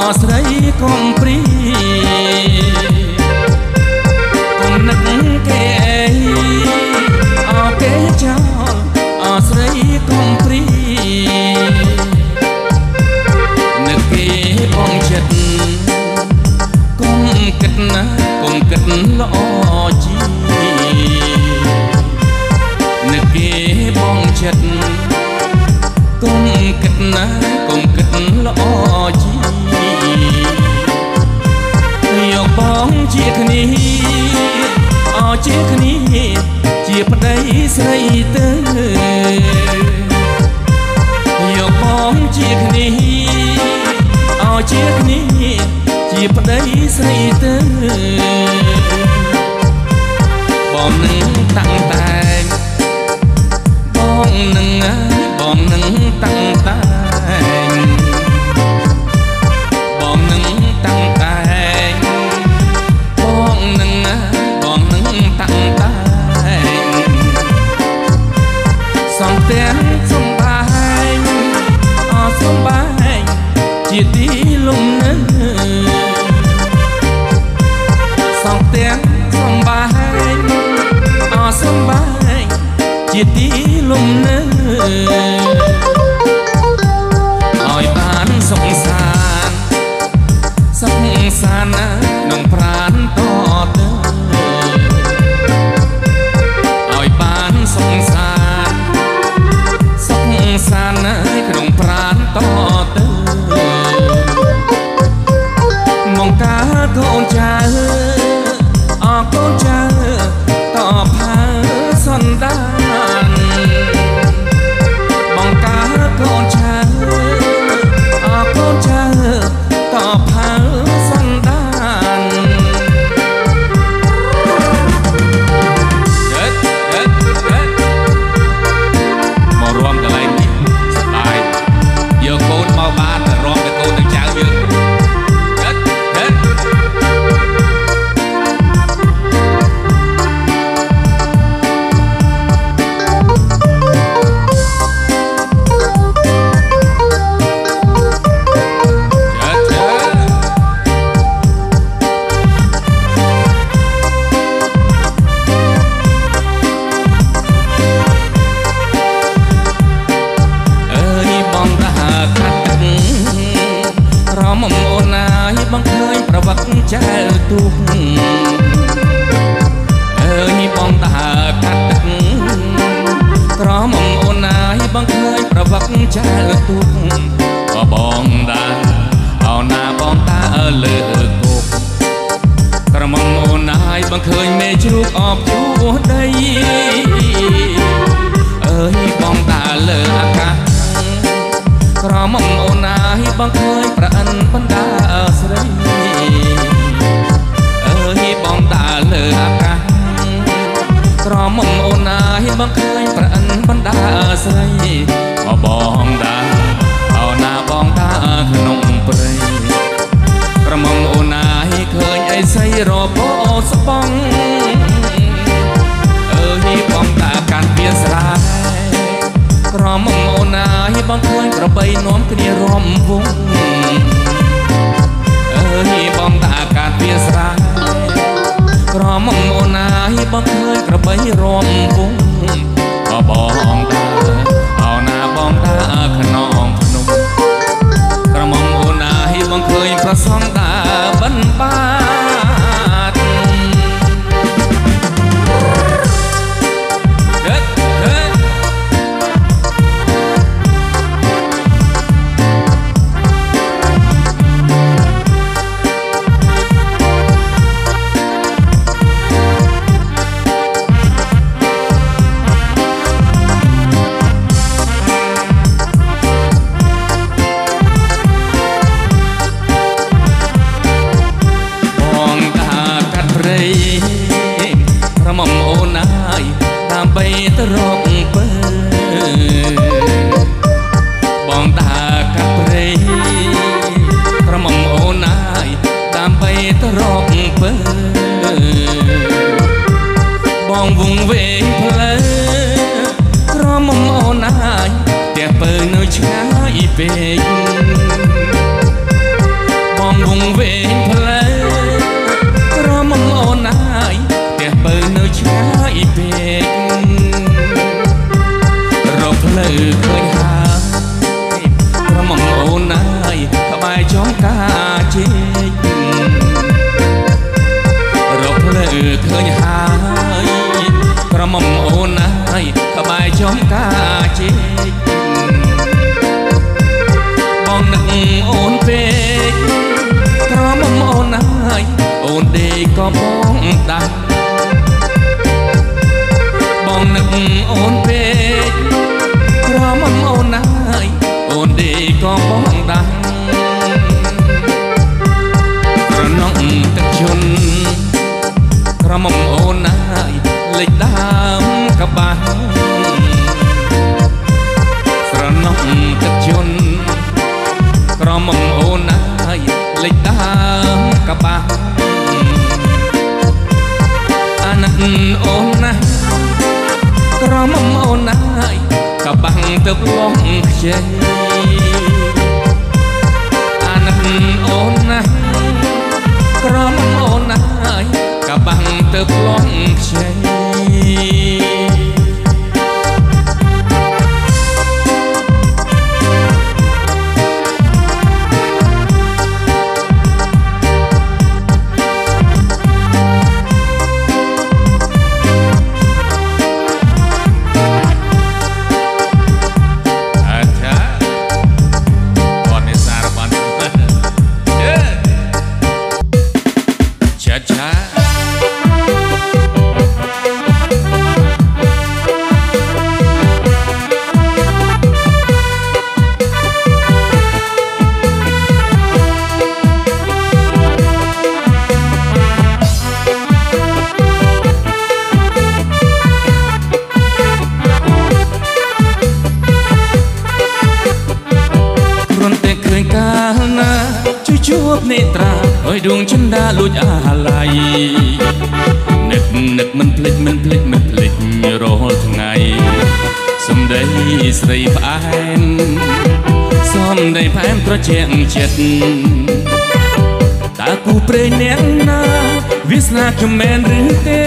ស្រីកុំព្រីកុំនឹកគេអើគេចោលស្រីកុំព្រីនឹកគេបងចិត្តកុំគិតណាកុំគិតល្អជីនឹកគេបងចិត្តកុំគិតណាកុំគិតល្អជីយកបងជាគ្នាជាគ្នាជាប្តីស្រីទៅយកបងជាគ្នាជាគ្នាជាប្តីស្រីទៅបងនឹងតាំងតែងបងនឹងតាំងតែងបងនឹងតាំងតែងបងនឹងតាំងតែងសំទាំងសំបែងសំបែងជាទីលំនៅសំទាំងសំបែងសំបែងជាទីលំនៅឲ្យបានសុខសាន្តណាក្នុងប្រាណតទៅឲ្យបានសុខសាន្តណាក្នុងប្រាណតទៅមកកាកូនចៅកូនចៅតផើសន្តានបងកាកូនចៅកូនចៅតផើសន្តានមករំកន្លែងនេះសប្បាយយកកូនមកបានរំតែកូនទាំងចៅយើងបងឃើញប្រវត្តិចែលទូកបងតាកាត់ទឹកក្រមអូនណាយបងឃើញប្រវត្តិចែលទូកក៏បងដែរអោណាបងតាលើគោកក្រមអូនណាយបងឃើញមេជ្រូកអបជួដីបងតាលើអាកាសក្រមអូនណាយបងឃើញប្រអិនបណ្ដាស្រីបងតាលើអាកាសក្រមអូនណាយបងឃើញប្រអិនបណ្ដាស្រីបងតាអោណាបងតាក្នុងព្រៃក្រមអូនណាយឃើញអីស័យរបោស្បងបងតាកាន់ពៀស្រែក្រមអូនណាយបងឃើញក្របីនាំគ្នារំវងបងតាកាត់វាស្រែក្រមអូនណាយបងឃើញក្របីរំវងបងតាអោណាបងតាក្នុងភ្នំក្រមអូនណាយបងឃើញប្រសងតាបិណ្ឌបាតក្រមអូនណាយដើម្បីទៅរកពើបងតាកាត់ព្រៃក្រមអូនណាយដើម្បីទៅរកពើបងវងវែងផ្លូវក្រមអូនណាយផ្ទះពើនៅឆ្ងាយពេកបចេកបងនឹកអូនពេកក្រមុំអូនហើយអូនដេកក៏បងដាច់បងនឹកអូនពេកក្រមុំអូនហើយអូនដេកក៏បងដាច់ត្រណងទឹកជន់ក្រមុំអូនហើយលេចដើមកបាស់ស្រណងទឹកជន់ក្រមុំអូនហើយលេចដើមកបាស់អាណិតអូនណាក្រមុំអូនហើយកបាំងទៅលងខ្ចីអាណិតអូនណាក្រមុំអូនហើយកបាំងទៅលងខ្ចីជួបនេត្រាអើយដួងចិន្តាលួចអាឡ័យនឹកមិនភ្លេចមិនភ្លេចមិនភ្លេចរាល់ថ្ងៃសំដីស្រីផ្អែមសំដីផ្អែមត្រជាក់ចិត្តតើគូព្រេងអ្នកណាវាស្នាខ្ញុំមែនឬទេ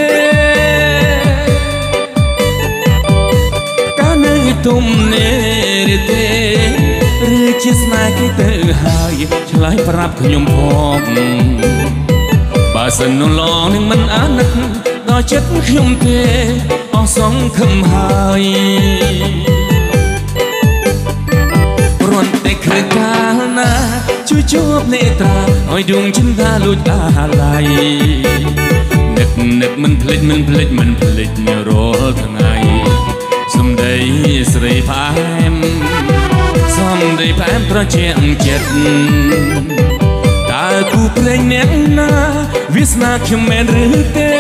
កាលនៅទុំនេះឬទេឬជាស្នេហ៍គេទៅហើយឆ្លើយប្រាប់ខ្ញុំផងបើសិននោះឡងនឹងមិនអាណិតដល់ចិត្តខ្ញុំទេអស់សង្ឃឹមហើយព្រោះតែគ្រាកាលណាជួយជួបនេត្រាឲ្យដួងចិន្តាលួចអាឡ័យនឹកមិនភ្លេចមិនភ្លេចមិនភ្លេចរាល់ថ្ងៃសំដីស្រីផ្អែមសំដីផ្អែមត្រជាក់ចិត្តតើគូព្រេងអ្នកណាវាស្នាខ្ញុំមែនឬទេ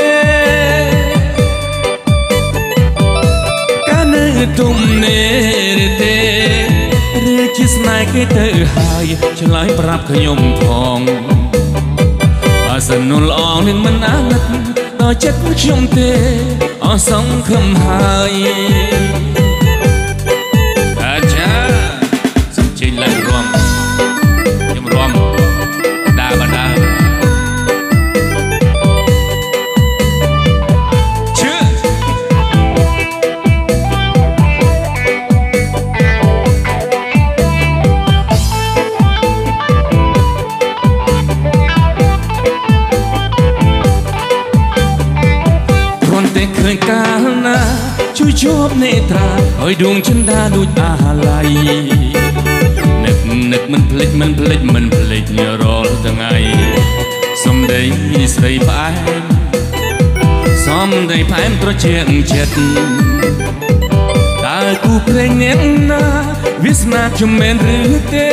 កាលនៅទុំនេះឬទេឬជាស្នេហ៍គេទៅហើយឆ្លើយប្រាប់ខ្ញុំផងបើសិននោះល្អនឹងមិនអាណិតដល់ចិត្តខ្ញុំទេអស់សង្ឃឹមហើយឡើងរួមខ្ញុំរួមដើរដើរឈឺគ្រាន់តែឃើញកាលណាជួយជួបនេត្រាឲ្យដួងចិន្តាដូចអាឡ័យនឹកមិនភ្លេចមិនភ្លេចមិនភ្លេចរាល់ថ្ងៃសំដីស្រីផ្អែមសំដីផ្អែមត្រជាក់ចិត្តតើគូព្រេងអ្នកណាវាស្នាខ្ញុំមែនឬទេ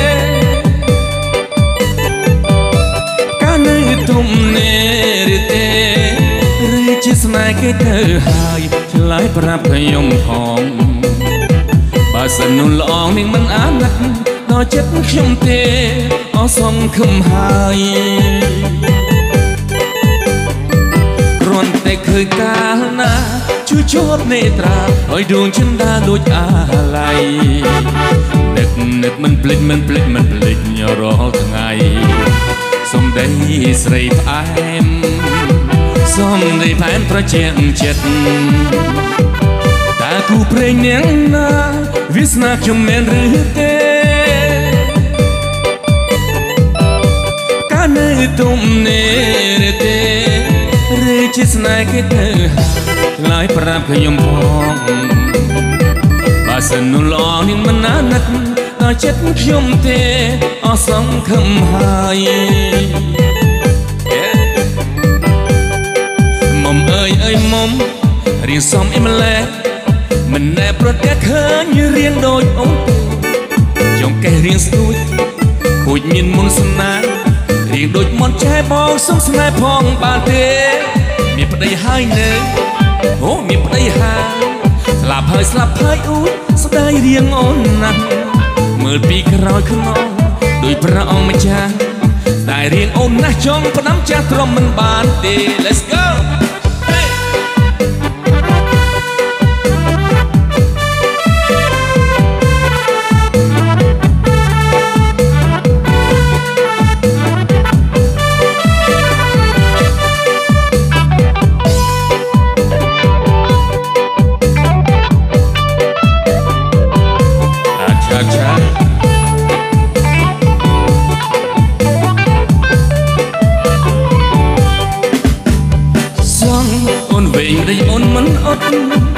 កាលនៅទុំនេះឬទេឬជាស្នេហ៍គេទៅហើយឆ្លើយប្រាប់ខ្ញុំផងបើសិននោះល្អនឹងមិនអាណិតដល់ចិត្តខ្ញុំទេអស់សង្ឃឹមហើយគ្រាន់តែឃើញកាលណាជួយជួបនេត្រាឲ្យដួងចិន្តាលួចអាឡ័យនឹកមិនភ្លេចមិនភ្លេចមិនភ្លេចរាល់ថ្ងៃសំដីស្រីផ្អែមសំដីផ្អែមត្រជាក់ចិត្តតើគូព្រេងអ្នកណាវាស្នាខ្ញុំមែនឬទេកាលនៅទុំនេះឬទេឬជាស្នេហ៍គេទៅឆ្លើយប្រាប់ខ្ញុំផងបើសិនលអនាងមិនណាណិតដល់ចិត្តខ្ញុំទេអស់សង្ឃឹមហើយមុំអើយមុំរៀងសំអ៊ីម្លេះមិនណែប្រទះឃើញរៀងដូចអូនចង់កេះរៀងស្ទួយខូចមានមុនស្នេហ៍រៀងដូចមន់ចែបងសុំស្នេហ៍ផងបានទេមានប្តីហើយនៅអូមានប្តីហើយស្លាប់ហើយអ៊ូស្ដាយរៀងអូនណាស់មើលពីក្រោយខ្នងដោយព្រះអង្គម្ចាស់ស្ដាយរៀងអូនណាស់ចង់ផ្ដាំចាស់ទ្រាំមិនបានទេ Let's goអូនមិនអត់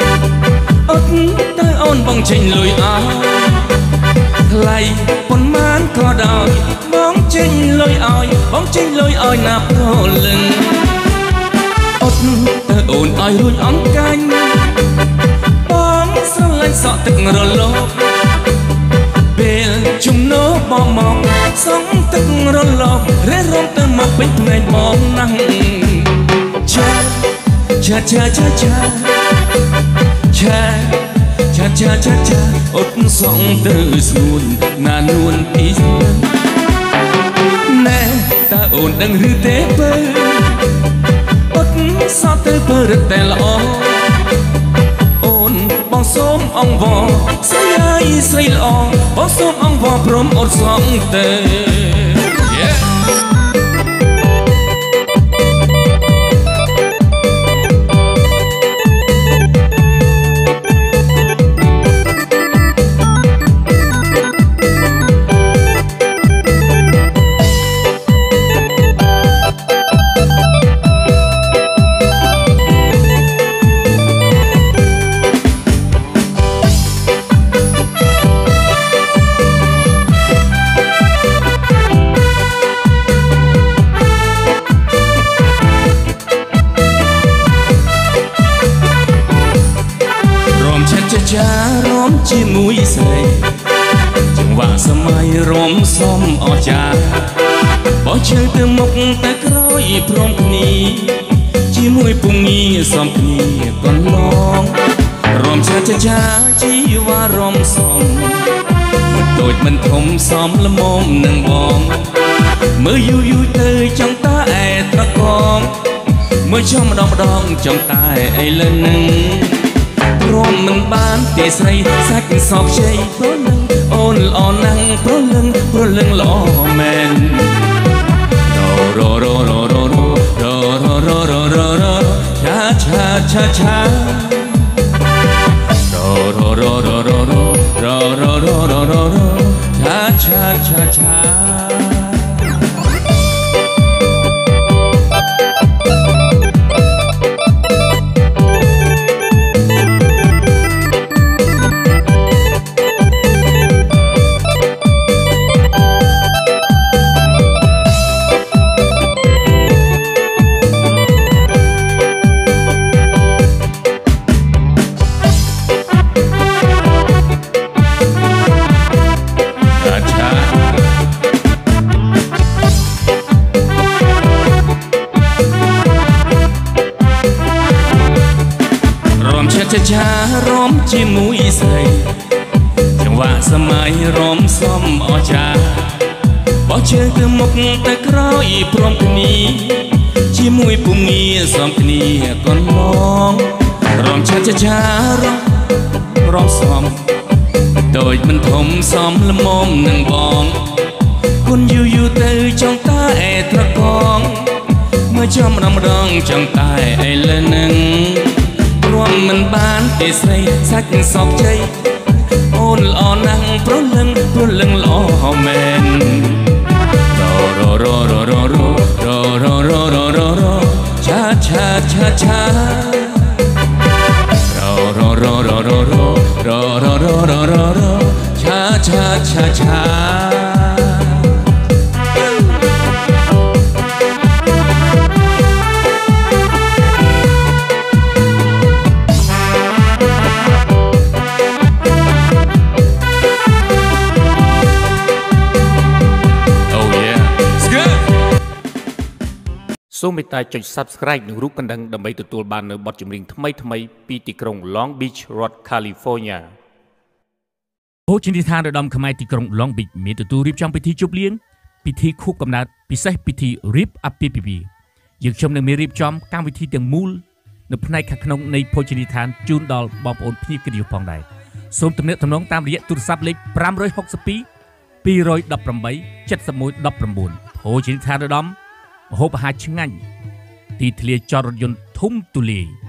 តែអូនបងចេញលុយអស់ថ្លៃប៉ុន្មានក៏ដោយបងចេញលុយឲ្យណាព្រលឹងអត់តែអូនឲ្យរួចអង្កាញ់បងស្រឡាញ់សក់ទឹករលកពេលជំនោបងមកសងទឹករលករេះរំទៅមកពេញភ្នែកបងណាស់chaអត់សងទៅស្ងួនណានួនពីណែតើអូនដឹងឬទេបើអត់សតទៅបើរត់តែល្អអូនបងសូមអង្វរស្រីល្អបងសូមអង្វរព្រមអត់សងទៅចារំជាមួយស្រីចង្វាក់សម័យរំសំអស្ចារ្យបោះជើងទៅមុខទៅក្រោយព្រមគ្នាជាមួយពុំងាសំគ្នាកន្លងរំចាជីវ៉ារំសំមិនដូចមិនធំសំល្មមនឹងបងមើលយូរទៅចង់តាឯត្រកងមើលចង់ម្ដងចង់តែអីលើនឹងព្រមមិនបានទេស្រីសាច់សោកជ័យព្រលឹងអូនល្អណាស់ព្រលឹងល្អមែនរឆារំជាមួយស្រីចង្វាក់សម័យរំសំអស្ចារ្យបោះជើងទៅមុខទៅក្រោយព្រមគ្នាជាមួយពុំងាសំគ្នាកន្លងរំរំសំដូចមិនធំសំល្មមនឹងបងគុណយូរទៅចង់តែឯត្រកងមើលចំម្ដងចង់តែឯលើនឹងរំមិនបានទេស្រីសាច់សោកជ័យអូនល្អណាស់ព្រលឹងល្អមែនឆាช้าช้าช้าช้าសូមមេត្តាចុច Subscribe និងរូបកណ្ដឹងដើម្បីទទួលបាននូវបទចម្រៀងថ្មីៗពីទីក្រុង Long Beach រដ្ឋ California ភោជនីយដ្ឋានរដំខ្មែរទីក្រុង Long Beach មានទទួលរៀបចំពិធីជប់លៀងពិធីខួបកំណើតពិសេសពិធីរៀបអាពាហ៍ពិពាហ៍យើងខ្ញុំនឹងមានរៀបចំកម្មវិធីទាំងមូលនៅផ្នែកខាងក្នុងនៃភោជនីយដ្ឋានជូនដល់បងប្អូនភ្ញៀវកិត្តិយសផងដែរសូមទំនាក់ទំនងតាមរយៈទូរស័ព្ទលេខ562 218 7119ភោជនីយដ្ឋានរដំម្ហូបអាហារឆ្ងាញ់ទីធ្លាចតរថយន្តធំទូលាយ